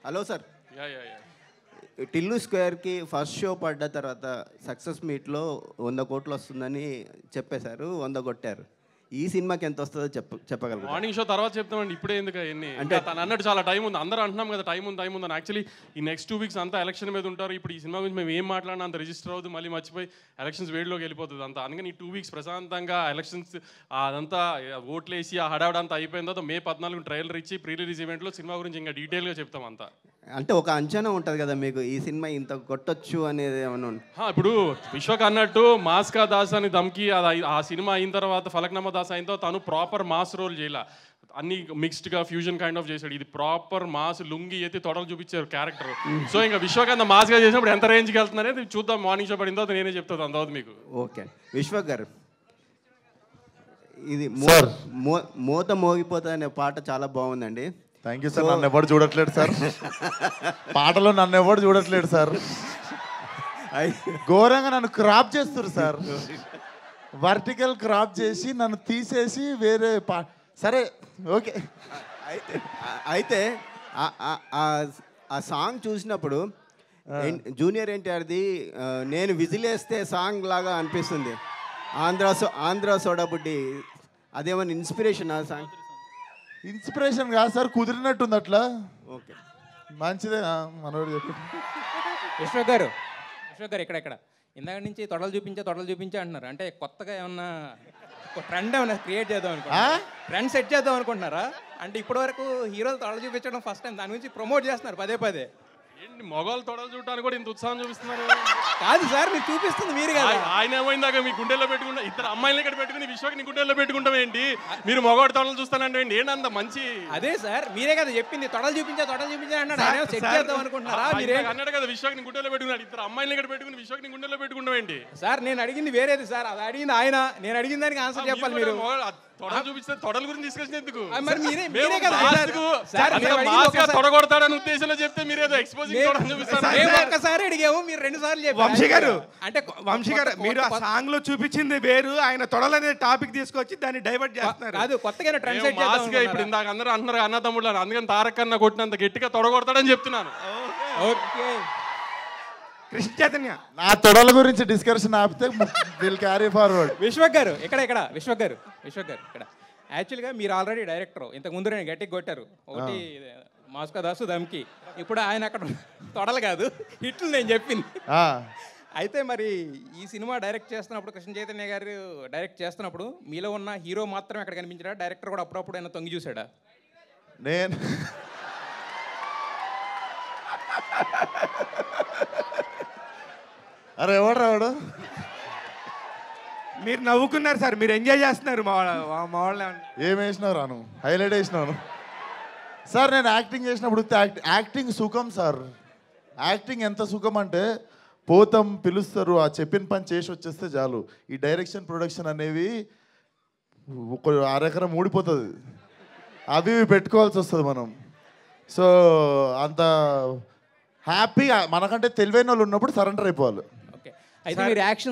Hello sir. Ya ya ya. Tillu స్క్వేర్కి first show పడ్డ తర్వాత సక్సెస్ మీట్లో 100 కోట్లు వస్తుందని చెప్పేశారు, 100 కొట్టారు. ఈ సినిమాకి ఎంత వస్తుందో చెప్పగలరు? మార్నింగ్ షో తర్వాత చెప్తామండి, ఇప్పుడే ఎందుకు ఎన్ని అంటే తను అన్నట్టు చాలా టైం ఉంది. అందరూ అంటున్నాం కదా టైం ఉంది అని. యాక్చువల్లీ ఈ నెక్స్ట్ 2 వీక్స్ అంతా ఎలక్షన్ మీద ఉంటారు. ఇప్పుడు ఈ సినిమా గురించి మేము ఏం మాట్లాడినా అంత రిజిస్టర్ అవుతుంది, మళ్ళీ మర్చిపోయి ఎలక్షన్స్ వేడిలోకి వెళ్ళిపోతుంది అంతా. అందుకని ఈ 2 వీక్స్ ప్రశాంతంగా ఎలక్షన్స్ అదంతా ఓట్లేసి ఆ హడావడంతా అయిపోయిన తర్వాత May 14 ట్రైలర్ ఇచ్చి ప్రీ రిలీజ్ ఈవెంట్లో సినిమా గురించి ఇంకా డీటెయిల్గా చెప్తాం అంతా. అంటే ఒక అంచనా ఉంటుంది కదా మీకు, ఈ సినిమా ఇంత కొట్టొచ్చు అనేది ఏమన్నా? ఇప్పుడు విశ్వక్ అన్నట్టు మాస్కా దాస్ అని దమ్కి ఆ సినిమా అయిన తర్వాత ఫలక్నామా దాస్ అయిన తర్వాత తను ప్రాపర్ మాస్ రోల్ చేయాల, అన్ని మిక్స్డ్గా ఫ్యూజన్ కైండ్ ఆఫ్ చేశాడు. ఇది ప్రాపర్ మాస్, లుంగి ఎత్తి తొడలు చూపించారు క్యారెక్టర్. సో ఇంకా విశ్వకాంత్ మాస్గా చేసినప్పుడు ఎంత రేంజ్కి వెళ్తున్నారనేది చూద్దాం. మార్నింగ్ షో పడిన తర్వాత నేనే చెప్తాను అంతవరకు మీకు. ఓకే విశ్వక్ గారు, ఇది మోత మోగిపోతా అనే పాట చాలా బాగుందండి. Thank you sir. నన్ను ఎవరు చూడట్లేదు సార్, పాటలో నన్ను ఎవరు చూడట్లేదు సార్. ఘోరంగా నన్ను క్రాప్ చేస్తారు సార్, వర్టికల్ క్రాప్ చేసి నన్ను తీసేసి వేరే సరే ఓకే. అయితే ఆ సాంగ్ చూసినప్పుడు జూనియర్ ఎన్టీఆర్ది నేను విజిలేస్తే సాంగ్ లాగా అనిపిస్తుంది. ఆంధ్ర సోడాబుడ్డి అదేమన్నా ఇన్స్పిరేషన్ ఆ సాంగ్? ఇన్స్పిరేషన్ కాదు సార్, కుదిరినట్టుంది అట్లా. ఓకే మంచిదే మనోడు చెప్పి. విశ్వక్ గారు ఇక్కడ ఇందాక నుంచి తొడలు చూపించే అంటున్నారు. అంటే కొత్తగా ఏమన్నా ట్రెండ్ ఏమన్నా క్రియేట్ చేద్దాం అనుకుంటున్నారా? ట్రెండ్ సెట్ చేద్దాం అనుకుంటున్నారా? అంటే ఇప్పటివరకు హీరోలు తొడలు చూపించడం ఫస్ట్ టైం, దాని గురించి ప్రమోట్ చేస్తున్నారు పదే. ఏంటి మొగలు తొడలు చూడటానికి కూడా ఇంత ఉత్సాహం చూపిస్తున్నారు? కాదు సార్, మీరు చూపిస్తుంది మీరు కదా. ఆయన ఏమైందాక మీ గుండెల్లో పెట్టుకుంటా, ఇద్దరు అమ్మాయిలు ఇక్కడ పెట్టుకుని విశ్వకి నీ గుండెల్లో పెట్టుకుంటాం ఏంటి? మీరు మొగోడు తొడలు చూస్తానంటే ఏంటంత మంచి? అదే సార్, మీరే కదా చెప్పింది తొడలు చూపించా అన్నాడు. సెట్ చేద్దాం అనుకుంటున్నారా? మీరే అన్నాడు కదా విశ్వకి నీ గుండెల్లో పెట్టుకున్నాడు. ఇద్దరు అమ్మాయిలు ఇక్కడ పెట్టుకుని విశ్వకి నీ గుండెల్లో పెట్టుకుంటాం ఏంటి? సార్ నేను అడిగింది వేరేది సార్, అది అడిగింది ఆయన. నేను అడిగిన దానికి ఆన్సర్ చెప్పాలి మీరు. తొడలు చూపిస్తే తొడల గురించి డిస్కషన్ ఎందుకు? తొడగొడతాడని ఉద్దేశంలో చెప్తే మీరేదో ఎక్స్పోజింగ్ చూపిస్తారు. ఒక్కసారి అడిగాము, మీరు 2 సార్లు చెప్పారు. వంశీ గారు మీరు ఆ సాంగ్ లో చూపించింది వేరు, ఆయన తొడలనే టాపిక్ తీసుకొచ్చి దాన్ని డైవర్ట్ చేస్తున్నారు. కాదు, కొత్తగా ట్రెండ్ సెట్ చేద్దాం. ఇప్పుడు ఇందాక అందరూ అంటున్నారు అన్న తమ్ముళ్ళు, అందుకని తారక్ అన్న కొట్టినంత గట్టిగా తొడగొడతాడని చెప్తున్నాను. ఓకే కృష్ణ చైతన్య, నా తొడల గురించి డిస్కషన్ ఆపితే విల్ క్యారీ ఫార్వర్డ్. విశ్వక్ గారు విశ్వక్ గారు ఇక్కడ యాక్చువల్గా మీరు ఆల్రెడీ డైరెక్టర్. ఇంతకు ముందు నేను గట్టికి కొట్టారు ఒకటి మాస్కా దాసు దమ్కి. ఇప్పుడు ఆయన అక్కడ తొడలు కాదు హిట్లు నేను చెప్పింది. అయితే మరి ఈ సినిమా డైరెక్ట్ చేస్తున్నప్పుడు, కృష్ణ చైతన్య గారు డైరెక్ట్ చేస్తున్నప్పుడు మీలో ఉన్న హీరో మాత్రం ఎక్కడ కనిపించాడా? డైరెక్టర్ కూడా అప్పుడప్పుడు ఆయన తొంగి చూసాడా? నేను అరే ఎవడు రావడు? మీరు నవ్వుకున్నారు సార్, మీరు ఎంజాయ్ చేస్తున్నారు. మా వాళ్ళు ఏం వేసినావు రాను, హైలైట్ వేసినాను సార్. నేను యాక్టింగ్ చేసినప్పుడు యాక్టింగ్ సుఖం సార్. యాక్టింగ్ ఎంత సుఖం అంటే పోతాం, పిలుస్తారు, ఆ చెప్పిన పని చేసి వచ్చేస్తే చాలు. ఈ డైరెక్షన్ ప్రొడక్షన్ అనేవి ఒక అరెకరం ఊడిపోతుంది, అవి పెట్టుకోవాల్సి వస్తుంది మనం. సో అంత హ్యాపీగా మనకంటే తెలివైన వాళ్ళు ఉన్నప్పుడు సరెండర్ అయిపోవాలి. అయితే మీరు యాక్షన్